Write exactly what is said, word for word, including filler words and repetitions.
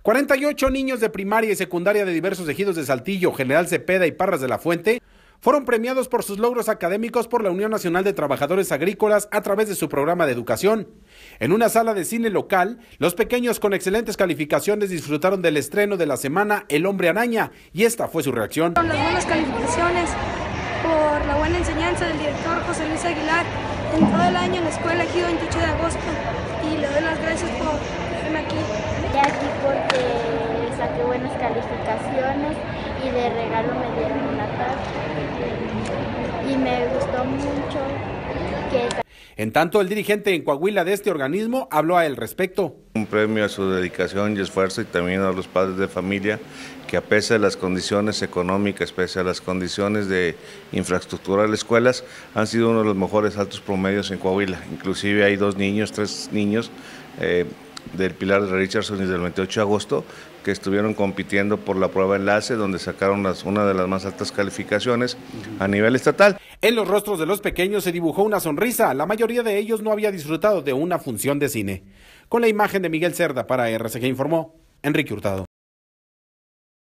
cuarenta y ocho niños de primaria y secundaria de diversos ejidos de Saltillo, General Cepeda y Parras de la Fuente fueron premiados por sus logros académicos por la Unión Nacional de Trabajadores Agrícolas a través de su programa de educación. En una sala de cine local, los pequeños con excelentes calificaciones disfrutaron del estreno de la semana El Hombre Araña, y esta fue su reacción. Con las buenas calificaciones, por la buena enseñanza del director José Luis Aguilar en todo el año en la escuela Ejido veintiocho de agosto, y le doy las gracias por estarme aquí. Estoy aquí porque saqué buenas calificaciones y de regalo me dieron una tarta y me gustó mucho que... En tanto, el dirigente en Coahuila de este organismo habló a el respecto. Un premio a su dedicación y esfuerzo, y también a los padres de familia que, a pesar de las condiciones económicas, pese a las condiciones de infraestructura de las escuelas, han sido uno de los mejores altos promedios en Coahuila. Inclusive hay dos niños, tres niños eh, del Pilar de Richardson y del veintiocho de agosto que estuvieron compitiendo por la prueba enlace, donde sacaron las, una de las más altas calificaciones a nivel estatal. En los rostros de los pequeños se dibujó una sonrisa. La mayoría de ellos no había disfrutado de una función de cine. Con la imagen de Miguel Cerda para R C G informó Enrique Hurtado.